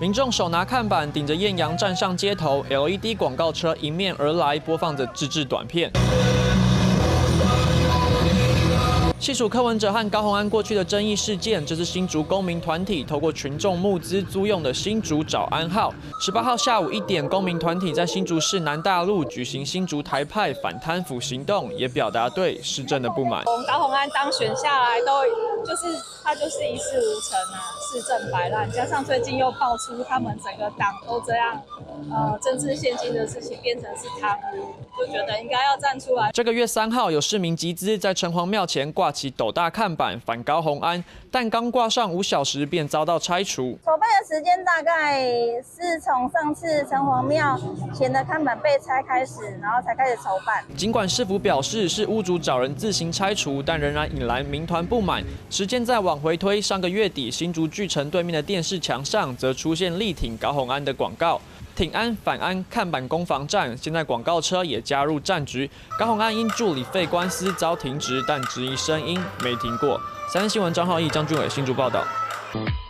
民众手拿看板，顶着艳阳站上街头 ，LED 广告车迎面而来，播放着自制短片。 细数柯文哲和高虹安过去的争议事件，这是新竹公民团体透过群众募资租用的新竹早安号。18号下午1点，公民团体在新竹市南大路举行新竹台派反贪腐行动，也表达对市政的不满。 高虹安当选下来他就是一事无成啊，市政摆烂，加上最近又爆出他们整个党都这样，政治现金的事情变成是贪污，就觉得应该要站出来。 这个月3号，有市民集资在城隍庙前挂起斗大看板反高虹安，但刚挂上5小时便遭到拆除。 筹备的时间大概是从上次城隍庙前的看板被拆开始，然后才开始筹办。 尽管市府表示是屋主找人自行拆除，但仍然引来民团不满。时间再往回推，上个月底新竹巨城对面的电视墙上则出现力挺高虹安的广告。 挺安反安看板攻防战，现在广告车也加入战局。高虹安因助理费官司遭停职，但质疑声音没停过。3立新闻张浩义、张俊伟新竹报道。